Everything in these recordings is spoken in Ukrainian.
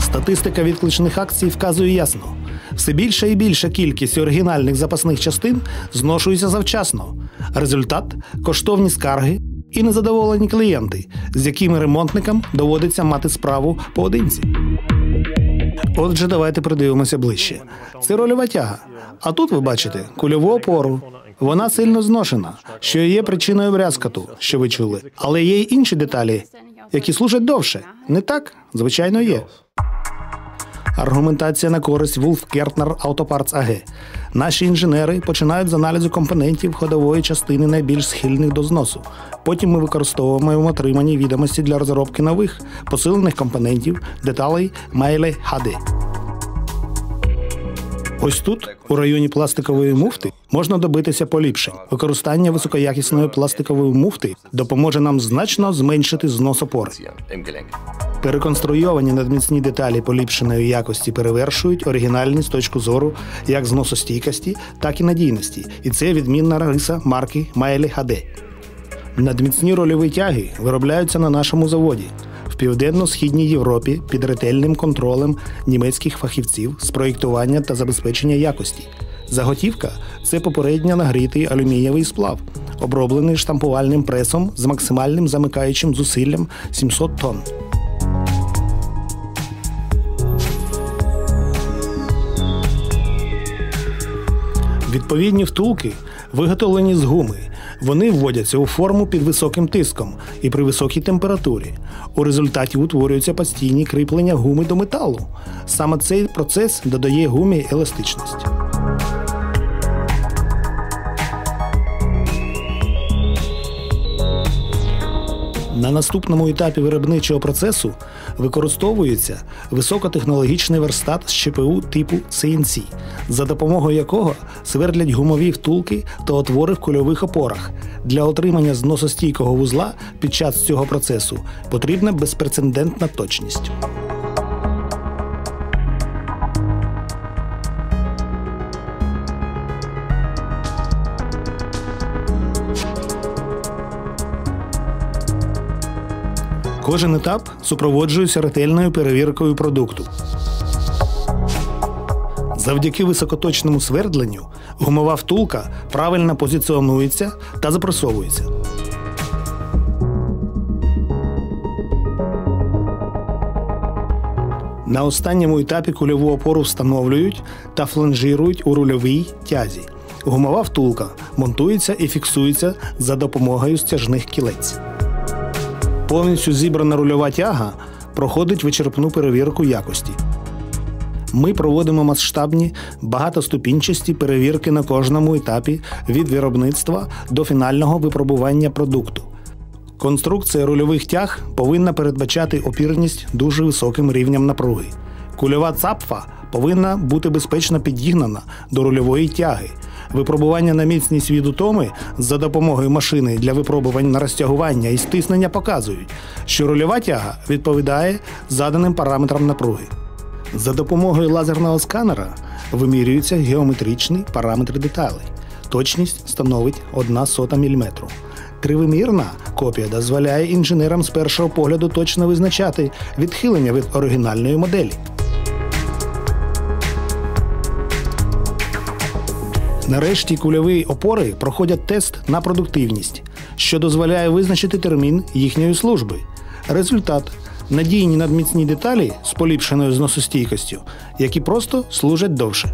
Статистика відкличних акцій вказує ясно. Все більша і більша кількість оригінальних запасних частин зношується завчасно. Результат – коштовні скарги і незадоволені клієнти, з якими ремонтникам доводиться мати справу поодинці. Отже, давайте придивимося ближче. Це рольова тяга. А тут ви бачите кульову опору. Вона сильно зношена, що є причиною брязкоту, що ви чули. Але є й інші деталі, які служать довше. Не так? Звичайно, є. Аргументація на користь Wolf Kärtner Autoparts AG. Наші інженери починають з аналізу компонентів ходової частини найбільш схильних до зносу. Потім ми використовуємо отримані відомості для розробки нових, посилених компонентів, деталей Meyle HD. Ось тут, у районі пластикової муфти, можна добитися поліпшень. Використання високоякісної пластикової муфти допоможе нам значно зменшити знос опори. Переконструйовані надміцні деталі поліпшеної якості перевершують оригінальні з точки зору як зносостійкості, так і надійності. І це відмінна риса марки Meyle HD. Надміцні рольові тяги виробляються на нашому заводі в Південно-Східній Європі під ретельним контролем німецьких фахівців з проєктування та забезпечення якості. Заготівка – це попередньо нагрітий алюмінієвий сплав, оброблений штампувальним пресом з максимальним замикаючим зусиллям 700 тонн. Відповідні втулки виготовлені з гуми. Вони вводяться у форму під високим тиском і при високій температурі. У результаті утворюються постійні кріплення гуми до металу. Саме цей процес додає гумі еластичність. На наступному етапі виробничого процесу використовується високотехнологічний верстат з ЧПУ типу CNC, за допомогою якого свердлять гумові втулки та отвори в кульових опорах. Для отримання зносостійкого вузла під час цього процесу потрібна безпрецедентна точність. Кожен етап супроводжується ретельною перевіркою продукту. Завдяки високоточному свердленню гумова втулка правильно позиціонується та запресовується. На останньому етапі кульову опору встановлюють та фланжирують у рульовій тязі. Гумова втулка монтується і фіксується за допомогою стяжних кілець. Повністю зібрана рульова тяга проходить вичерпну перевірку якості. Ми проводимо масштабні, багатоступінчасті перевірки на кожному етапі від виробництва до фінального випробування продукту. Конструкція рульових тяг повинна передбачати опірність дуже високим рівнем напруги. Кульова цапфа повинна бути безпечно підігнана до рульової тяги. Випробування на міцність від утоми за допомогою машини для випробувань на розтягування і стиснення показують, що рульова тяга відповідає заданим параметрам напруги. За допомогою лазерного сканера вимірюються геометричні параметри деталей. Точність становить 0,01 мм. Тривимірна копія дозволяє інженерам з першого погляду точно визначати відхилення від оригінальної моделі. Нарешті кульові опори проходять тест на продуктивність, що дозволяє визначити термін їхньої служби. Результат – надійні надміцні деталі з поліпшеною зносостійкістю, які просто служать довше.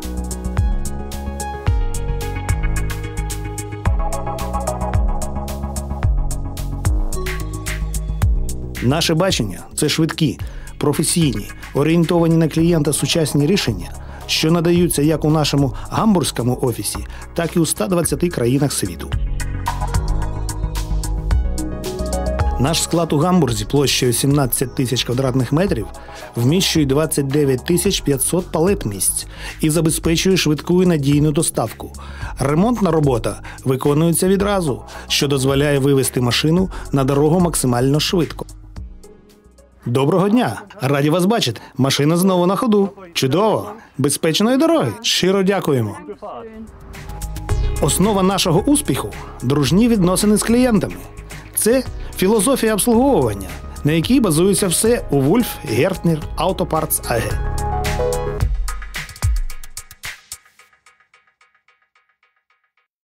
Наше бачення – це швидкі, професійні, орієнтовані на клієнта сучасні рішення, що надаються як у нашому гамбурзькому офісі, так і у 120 країнах світу. Наш склад у Гамбурзі площею 17 тисяч квадратних метрів вміщує 29 500 палет місць і забезпечує швидку і надійну доставку. Ремонтна робота виконується відразу, що дозволяє вивести машину на дорогу максимально швидко. Доброго дня! Раді вас бачити. Машина знову на ходу. Чудово! Безпечної дороги! Щиро дякуємо! Основа нашого успіху – дружні відносини з клієнтами. Це філософія обслуговування, на якій базується все у Wolf Gärtner Auto Parts AG.